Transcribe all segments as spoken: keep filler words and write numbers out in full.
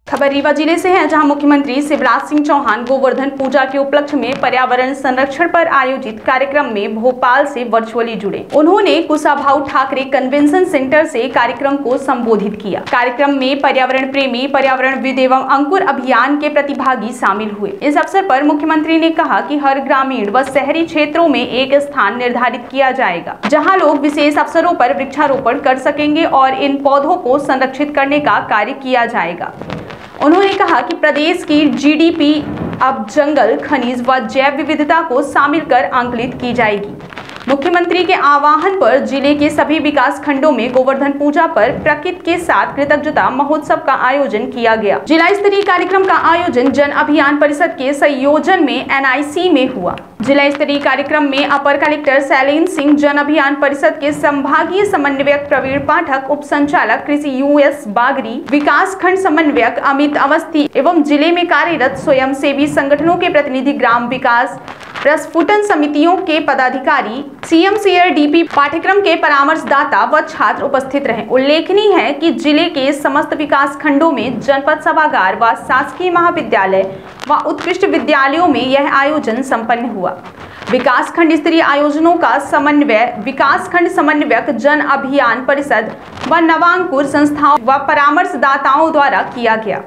खबर रीवा जिले से है, जहां मुख्यमंत्री शिवराज सिंह चौहान गोवर्धन पूजा के उपलक्ष्य में पर्यावरण संरक्षण पर आयोजित कार्यक्रम में भोपाल से वर्चुअली जुड़े। उन्होंने कुशाभाऊ ठाकरे कन्वेंशन सेंटर से कार्यक्रम को संबोधित किया। कार्यक्रम में पर्यावरण प्रेमी, पर्यावरणविद एवं अंकुर अभियान के प्रतिभागी शामिल हुए। इस अवसर पर मुख्यमंत्री ने कहा कि हर ग्रामीण व शहरी क्षेत्रों में एक स्थान निर्धारित किया जाएगा, जहाँ लोग विशेष अवसरों पर वृक्षारोपण कर सकेंगे और इन पौधों को संरक्षित करने का कार्य किया जाएगा। उन्होंने कहा कि प्रदेश की जीडीपी अब जंगल, खनिज व जैव विविधता को शामिल कर आंकलित की जाएगी। मुख्यमंत्री के आह्वान पर जिले के सभी विकास खंडों में गोवर्धन पूजा पर प्रकृति के साथ कृतज्ञता महोत्सव का आयोजन किया गया। जिला स्तरीय कार्यक्रम का आयोजन जन अभियान परिषद के संयोजन में एनआईसी में हुआ। जिला स्तरीय कार्यक्रम में अपर कलेक्टर शैलेन सिंह, जन अभियान परिषद के संभागीय समन्वयक प्रवीण पाठक, उप संचालक कृषि यूएस बागरी, विकास खंड समन्वयक अमित अवस्थी एवं जिले में कार्यरत स्वयं सेवी संगठनों के प्रतिनिधि, ग्राम विकास प्रस्फुटन समितियों के पदाधिकारी, सीएम सीआरडीपी पाठ्यक्रम के परामर्शदाता व छात्र उपस्थित रहे। उल्लेखनीय है कि जिले के समस्त विकास खंडों में जनपद सभागार व शासकीय महाविद्यालय व उत्कृष्ट विद्यालयों में यह आयोजन संपन्न हुआ। विकास खंड स्तरीय आयोजनों का समन्वय विकास खंड समन्वयक, जन अभियान परिषद व नवांकुर संस्थाओं व परामर्शदाताओं द्वारा किया गया।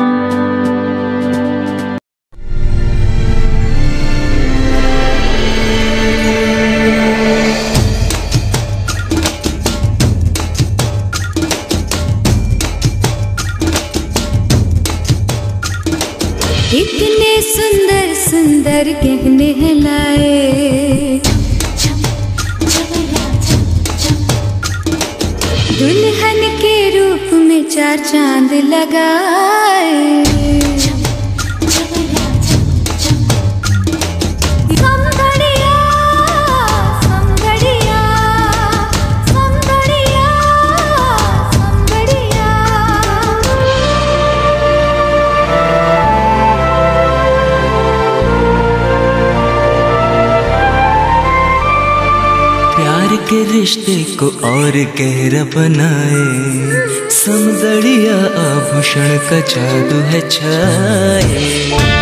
इतने सुंदर सुंदर गहने लाए, दुल्हन के रूप में चार चांद लगाए। के रिश्ते को और गहरा बनाए, सौंदर्य आभूषण का जादू है छाए।